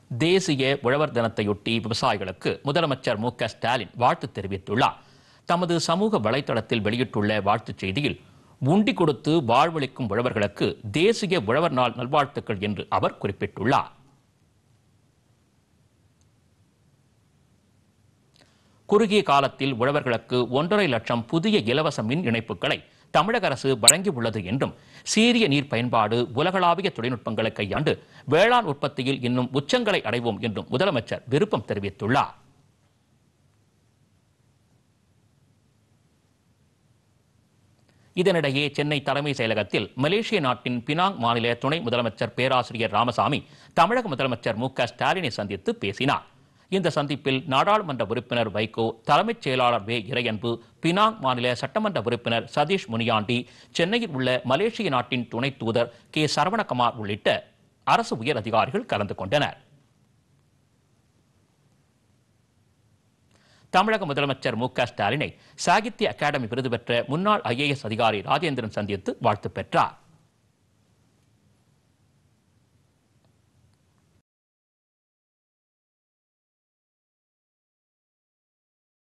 தேசிய உழவர் தினத்தையொட்டி விவசாயிகளுக்கு முதலமைச்சர் மு.க.ஸ்டாலின் வாழ்த்து தெரிவித்துள்ளார். தமது சமூக வலைதளத்தில் வெளியிட்டுள்ள வாழ்த்துச் செய்தியில், உண்டி கொடுத்து வாழ்வளிக்கும் உழவர்களுக்கு தேசிய உழவர் நாள் நல்வாழ்த்துக்கள் என்று அவர் குறிப்பிட்டுள்ளார். குறுகிய காலத்தில் உழவர்களுக்கு 1.5 லட்சம் புதிய இலவச மின் இணைப்புகளை தமிழக அரசு வழங்கியுள்ளது என்றும், சீரிய நீர் பயன்பாடு, உலகளாவிய தொழில்நுட்பங்களை கையாண்டு வேளாண் உற்பத்தியில் இன்னும் உச்சங்களை அடைவோம் என்றும் முதலமைச்சர் விருப்பம் தெரிவித்துள்ளார். இதனிடையே சென்னை தலைமைச் செயலகத்தில் மலேசிய நாட்டின் பினாங் மாநில துணை முதலமைச்சர் பேராசிரியர் ராமசாமி தமிழக முதலமைச்சர் மு.க.ஸ்டாலினை சந்தித்து பேசினார். இந்த சந்திப்பில் நாடாளுமன்ற உறுப்பினர் வைகோ, தலைமைச் செயலாளர் வே. இறையன்பு, பினாங் மாநில சட்டமன்ற உறுப்பினர் சதீஷ் முனியாண்டி, சென்னையில் உள்ள மலேசிய நாட்டின் துணை தூதர் கே. சரவணகுமார் உள்ளிட்ட அரசு உயர் அதிகாரிகள் கலந்து கொண்டனர். தமிழக முதலமைச்சர் மு.க.ஸ்டாலினை சாகித்ய அகாடமி விருது பெற்ற முன்னாள் IAS அதிகாரி ராஜேந்திரன் சந்தித்து வாழ்த்து பெற்றார்.